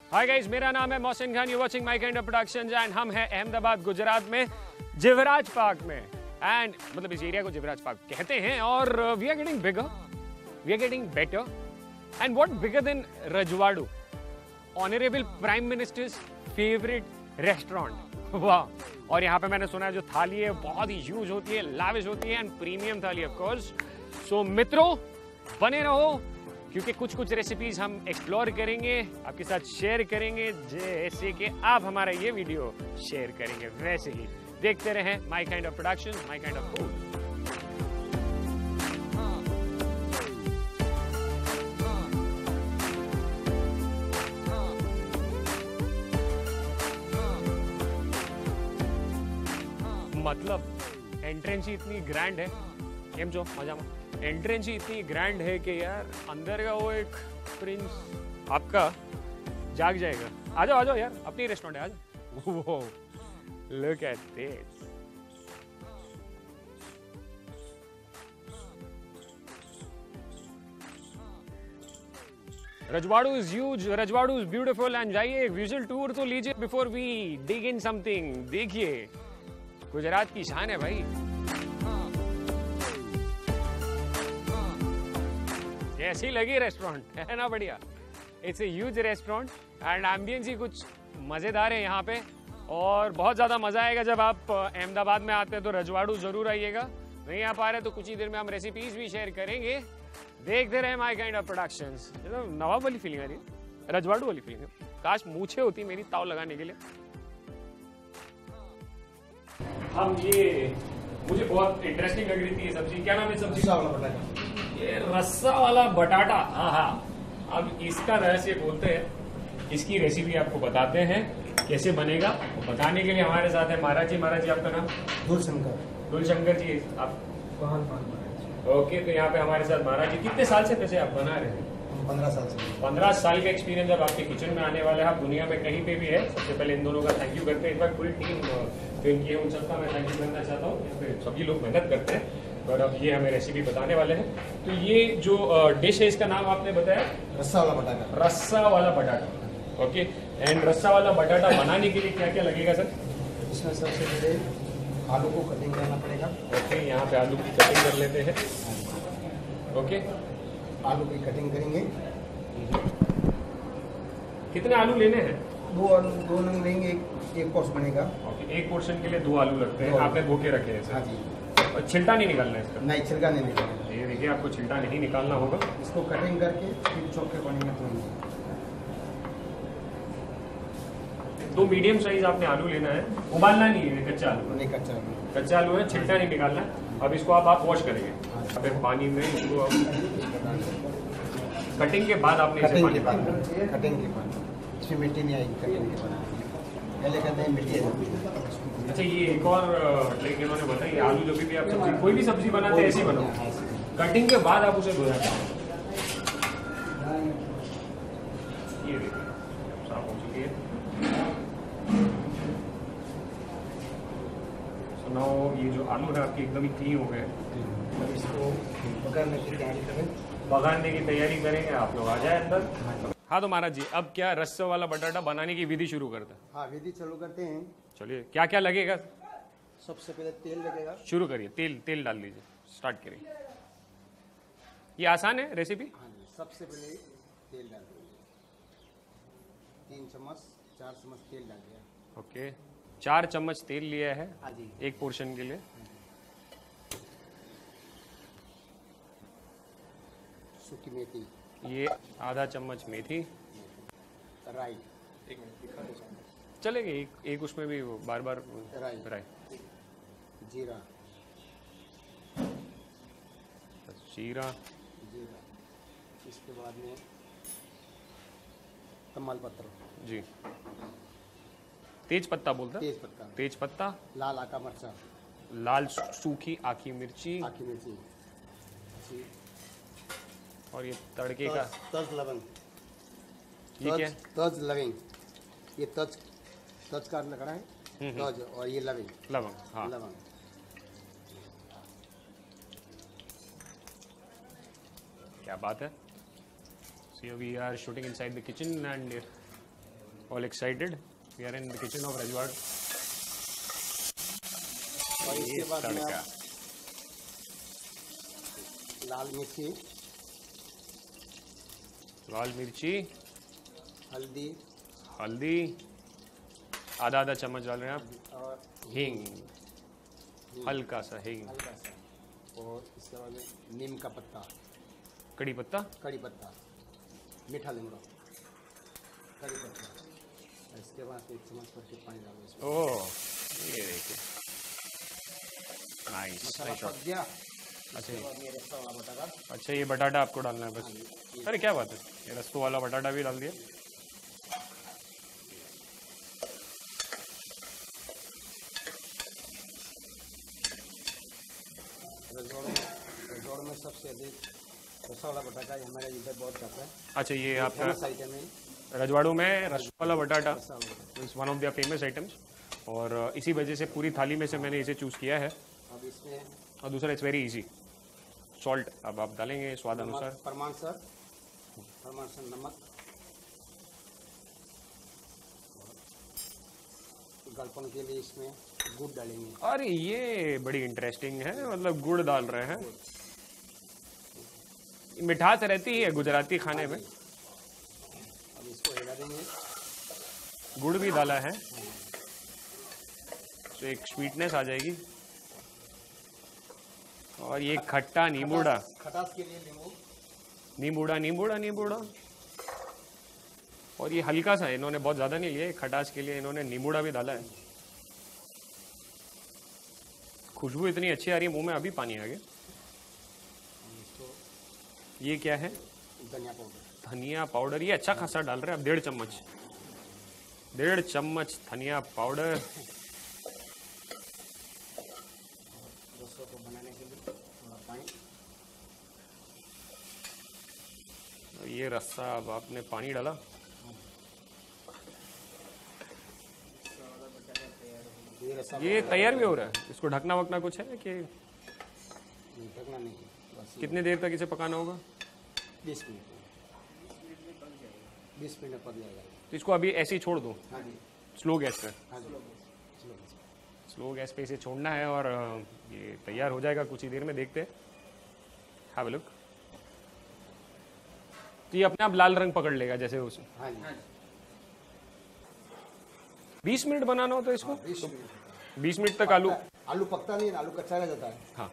Hi guys, मेरा नाम है Mohsin Khan, you watching my kind of productions and हम हैं अहमदाबाद गुजरात में जिवराज पार्क में। एंड मतलब इस एरिया को जिवराज पार्क कहते हैं और we are getting bigger, we are getting better and what bigger than Rajwadu, honourable prime minister's favourite restaurant. वाह। और यहाँ पे मैंने सुना है जो थाली है बहुत ही ह्यूज होती है, लाविश होती है and premium thali of course. सो मित्रों बने रहो क्योंकि कुछ कुछ रेसिपीज हम एक्सप्लोर करेंगे, आपके साथ शेयर करेंगे, जैसे कि आप हमारा ये वीडियो शेयर करेंगे वैसे ही। देखते रहें my kind of production, my kind of food. मतलब एंट्रेंस ही इतनी ग्रैंड है, केम जो मजा में एंट्रेंस ही इतनी ग्रैंड है कि यार अंदर का वो एक प्रिंस आपका जाग जाएगा। आ जाओ यार, अपनी रेस्टोरेंट है, आ जाओ। वो look at this. Rajwadu is huge, Rajwadu is beautiful and जाइए एक विजुअल टूर तो लीजिए before we dig in something. देखिए गुजरात की शान है भाई। ऐसी लगी रेस्टोरेंट है ना, बढ़िया। It's a huge restaurant and ambience ही कुछ मजेदार है यहाँ पे और बहुत ज्यादा मजा आएगा जब आप अहमदाबाद में आते हैं तो रजवाड़ू जरूर आइएगा। नहीं आ पा रहे तो कुछ ही देर में हम रेसिपीज भी शेयर करेंगे। देखते रहे माय काइंड ऑफ प्रोडक्शंस। नवाब वाली फीलिंग आ रही है, रजवाड़ू वाली फीलिंग है। काश मूछे होती मेरी ताव लगाने के लिए। हम ये मुझे बहुत इंटरेस्टिंग लग रही थी ये सब्जी। क्या नाम है सब्जी? ये रस्सा वाला बटाटा। हाँ, अब इसका रहस्य बोलते हैं, इसकी रेसिपी आपको बताते हैं कैसे बनेगा। बताने के लिए हमारे साथ है महाराज जी। महाराज जी आपका नाम? दुलशंकर जी। आप? ओके, तो यहाँ पे हमारे साथ महाराज जी। कितने साल से वैसे आप बना रहे हैं? 15 साल से। 15 साल का एक्सपीरियंस जब आपके किचन में आने वाला है, आप दुनिया में कहीं पे भी है, सबसे पहले इन दोनों का थैंक यू करते हैं। एक बार पूरी टीम जो इनकी है उन सबका मैं थैंक यू करना चाहता हूँ। सभी लोग मेहनत करते हैं और अब ये हमें रेसिपी बताने वाले हैं। तो ये जो डिश है इसका नाम आपने बताया? रस्सा वाला बटाटा। रस्सा वाला बटाटा। ओके, एंड रस्सा वाला बटाटा बनाने के लिए क्या क्या लगेगा सर? इसमें सबसे पहले आलू को कटिंग करना पड़ेगा। ओके, यहाँ पे आलू की कटिंग कर लेते हैं। ओके, आलू की कटिंग करेंगे। कितने आलू लेने हैं? दो नंग लेंगे, एक कोर्स बनेगा। ओके, एक पोर्शन के लिए 2 आलू लगते हैं। आपने धो के रखे हैं सर? हाँ जी। और छिलटा नहीं निकालना है इसका? नहीं, छिलका नहीं निकालना। ये देखिए, आपको छिलटा नहीं निकालना होगा। इसको कटिंग करके फिर चौके बनेंगे। तो मीडियम साइज आपने आलू लेना है, उबालना नहीं है, कच्चा आलू नहीं, कच्चा आलू। कच्चा आलू है, छिलटा नहीं निकालना है। अब इसको आप वॉश करेंगे अबे पानी में इसको। कटिंग के बाद आपने इसे कटिंग के बाद इसमें मिट्टी नहीं आएगी। कटिंग के बाद पहले कहते हैं मिट्टी है। अच्छा, ये एक और ट्रिक इन्होंने बताई, आलू जब भी आप सब्जी कोई भी सब्जी बनाते हैं ऐसी बनाओ, कटिंग के बाद आप उसे धोया करें। ये देखिए साफ हो चुकी है। सुनाओ, ये जो आलू है आपके एकदम ही क्लीन हो गए। इसको पकाने की तैयारी करें। पकाने की तैयारी करेंगे, आप लोग आ जाए अंदर। हाँ तो महाराज जी, अब क्या रस्से वाला बटाटा बनाने की विधि शुरू करते हैं? हाँ, विधि चालू करते हैं। चलिए, क्या क्या लगेगा? सबसे पहले तेल लगेगा। शुरू करिए, तेल डाल दीजिए, स्टार्ट करिए। ये आसान है रेसिपी? हाँ जी, सबसे पहले तेल डाल देंगे। 3 चम्मच 4 चम्मच तेल डाल दिया। ओके, 4 चम्मच तेल लिया है। हाँ जी। एक पोर्शन के लिए। सूखी मेथी, ये आधा चम्मच मेथी। राई, एक मिनट दिखा दो चलेगा, एक उसमें भी बार बार राई। जीरा, जीरा। इसके बाद में तमाल पत्र जी, तेज पत्ता बोलता है? तेज पत्ता। लाल आका मिर्चा, लाल सूखी आखी मिर्ची। और ये तड़के का तज लवंग। ये क्या? तज लवंग, ये तज का लकड़ा है। तज और ये लवंग। हाँ, लवंग। क्या बात है। So we are shooting inside the kitchen and all excited, we are in the kitchen of Rajwad. और इसके बाद में तड़का, आप लाल मिर्ची, लाल मिर्ची, हल्दी हल्दी, आधा आधा चम्मच डाल रहे हैं आप, और हींग, हल्का सा हींग, हल्का सा, और इसके बाद में नीम का पत्ता, कड़ी पत्ता, कड़ी पत्ता, मीठा लीमड़ा, कड़ी पत्ता। इसके बाद 1 चम्मच करके पानी डालो इसमें। ओह ये देखिए, नाइस। मसाला पक गया। अच्छा इसके बाद ये रस्सा वाला बटाटा। अच्छा, ये बटाटा आपको डालना है बस। अरे क्या बात है, ये रस्तों वाला बटाटा भी डाल दिया। रजवाड़ में सबसे अधिक रस्सा वाला बटाटा हमारे इधर बहुत जाता है। अच्छा, ये आपका फेमस आइटम है रजवाड़ू में रस वाला बटाटा रस्सा वाला बटाटा। Is one of the famous items, और इसी वजह से पूरी थाली में से मैंने इसे चूज़ किया है। अब इसमें और दूसरा इट्स वेरी इजी, सॉल्ट अब आप डालेंगे स्वाद अनुसार। प्रमाण सर नमक, गलपन के लिए इसमें गुड़ डालेंगे। अरे ये बड़ी इंटरेस्टिंग है, मतलब गुड़ डाल रहे हैं। मिठास रहती है गुजराती खाने में। अब इसको हिला देंगे। गुड़ भी डाला है तो एक स्वीटनेस आ जाएगी। और ये खट्टा नींबूड़ा, खटास के लिए नींबू, नींबूड़ा। और ये हल्का सा, इन्होंने बहुत ज्यादा नहीं लिया, खटास के लिए इन्होंने नींबूड़ा भी डाला है। खुशबू इतनी अच्छी आ रही है, मुंह में अभी पानी आ गया। ये क्या है? धनिया पाउडर। धनिया पाउडर, ये अच्छा खासा डाल रहे हैं आप, 1.5 चम्मच, 1.5 चम्मच धनिया पाउडर। रसों को बनाने के लिए थोड़ा पानी। ये रस्सा, अब आपने पानी डाला। ये तैयार भी हो रहा है, इसको ढकना वकना कुछ है कि ढकना नहीं, बस कितने देर तक इसे पकाना होगा? 20 मिनट, 20 मिनट पक जाएगा। तो इसको अभी ऐसे ही छोड़ दो, हाँ जी, स्लो गैस पे। हाँ जी, स्लो गैस पे इसे छोड़ना है और ये तैयार हो जाएगा कुछ ही देर में, देखते हैं। Have a look. तो ये अपने आप लाल रंग पकड़ लेगा जैसे उसे। हाँ जी। 20 मिनट बनाना हो तो इसको 20 मिनट तक आलू पकता नहीं, आलू कच्चा रह जाता है। हाँ,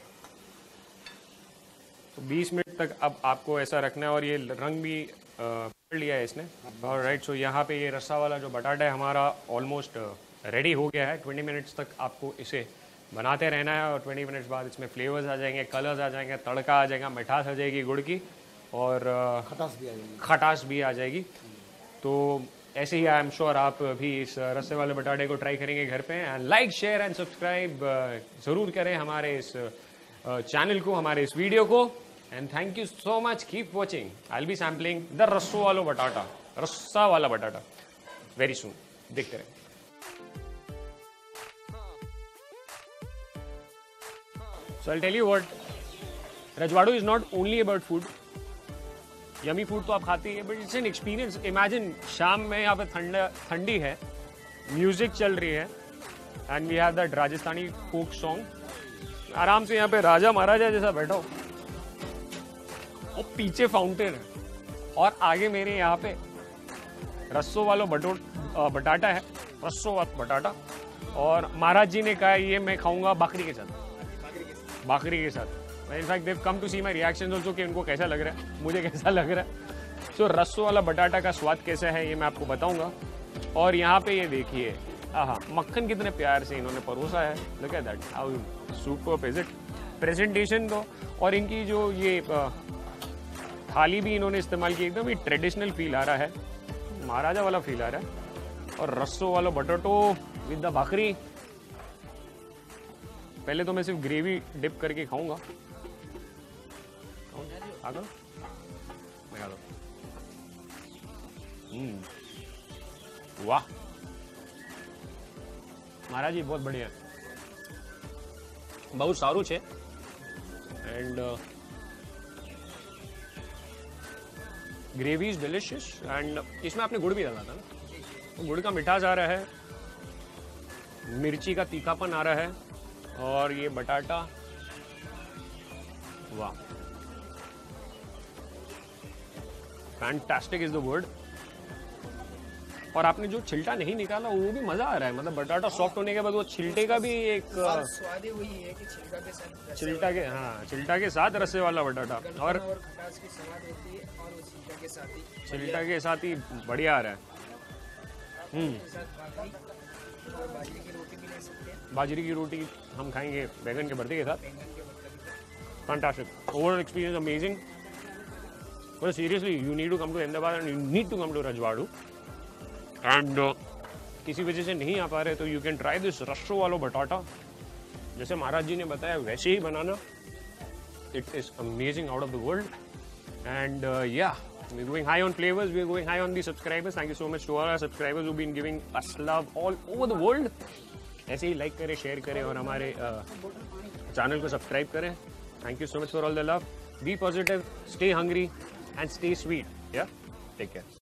तो 20 मिनट तक अब आपको ऐसा रखना है। और ये रंग भी पकड़ लिया है इसने। और राइट, सो यहाँ पे ये रस्सा वाला जो बटाटा है हमारा ऑलमोस्ट रेडी हो गया है। 20 मिनट्स तक आपको इसे बनाते रहना है और 20 मिनट्स बाद इसमें फ्लेवर्स आ जाएंगे, कलर्स आ जाएंगे, तड़का आ जाएगा, मिठास आ जाएगी गुड़ की, और खटास भी आ जाएगी। तो ऐसे ही आई एम श्योर आप भी इस रस्से वाले बटाटे को ट्राई करेंगे घर पे। And like, share and subscribe ज़रूर करें हमारे इस चैनल को, हमारे इस वीडियो को। And thank you so much, keep watching. I will be sampling the रस्सो वाला बटाटा, रस्सा वाला बटाटा वेरी सून। देखते रहें। So I'll tell you what, Rajwadu is not only about food. Yummy food तो आप खाते ही है, but it's an experience. Imagine शाम में यहाँ पे ठंडी है, म्यूजिक चल रही है, and we have that Rajasthani folk song. आराम से यहाँ पे राजा महाराजा जैसा बैठा हो, और पीछे फाउंटेन है, और आगे मेरे यहाँ पे रस्सो वाला बटाटा है, रस्सो वाला बटाटा। और महाराज जी ने कहा ये मैं खाऊंगा बकरी के साथ, बकरी के साथ। In fact they've come to see my reaction also कि उनको कैसा लग रहा है, मुझे कैसा लग रहा है। सो रस्सो वाला बटाटा का स्वाद कैसा है ये मैं आपको बताऊंगा। और यहाँ पे ये देखिए, हाँ, मक्खन कितने प्यार से इन्होंने परोसा है। Look at that, how superb is it. Presentation तो, और इनकी जो ये थाली भी इन्होंने इस्तेमाल की, एकदम ये ट्रेडिशनल फील आ रहा है, महाराजा वाला फील आ रहा है। और रस्सो वाला बटाटो विद द बकरी। पहले तो मैं सिर्फ ग्रेवी डिप करके खाऊंगा। आगे मैं खा लो। वाह महाराज जी, बहुत बढ़िया, बहुत सारू है। And gravy is delicious. And इसमें आपने गुड़ भी डाला था ना? गुड़ का मिठास आ रहा है, मिर्ची का तीखापन आ रहा है, और ये बटाटा, वाह, फैंटास्टिक इज द वर्ड। और आपने जो छिलटा नहीं निकाला वो भी मजा आ रहा है, मतलब बटाटा सॉफ्ट होने के बाद वो छिलटे का भी एक स्वाद ही वही है कि छिलका के साथ छिलटा के, हाँ, छिलटा के साथ रसे वाला बटाटा, और खटास की स्वाद होती है, और वो छिलका के साथ ही बढ़िया आ रहा है। के साथ भाकरी और बाजरे की रोटी भी ले सकते हैं। बाजरे की रोटी हम खाएंगे बैगन के भरते के साथ। बैंगन के भरते के साथ। Fantastic, overall experience amazing. Well, seriously, you need to come to Ahmedabad and you need to come to Rajwadu. And किसी वजह से नहीं आ पा रहे तो you can try this रस्सो वाला बटाटा, जैसे महाराज जी ने बताया वैसे ही बनाना। It is amazing, out of the world. And yeah, we're going high on flavors, we're going high on the subscribers. Thank you so much to all our subscribers who've been giving us love all over the world. ऐसे ही like करें, share करें और हमारे channel को subscribe करें। Thank you so much for all the love. Be positive, stay hungry and stay sweet. Yeah, take care.